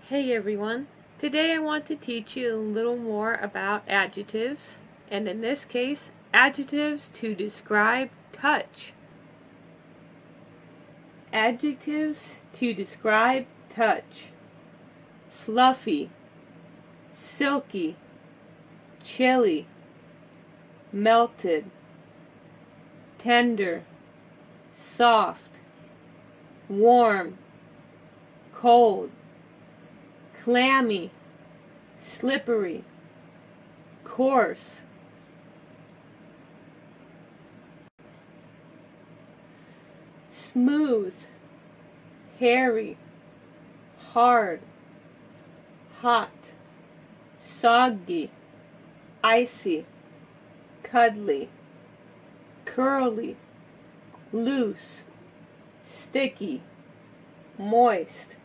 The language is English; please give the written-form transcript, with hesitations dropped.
Hey everyone, today I want to teach you a little more about adjectives, and in this case, adjectives to describe touch. Adjectives to describe touch: fluffy, silky, chilly, melted, tender, soft, warm, cold, clammy, slippery, coarse. Smooth, hairy, hard, hot, soggy, icy, cuddly, curly, loose, sticky, moist,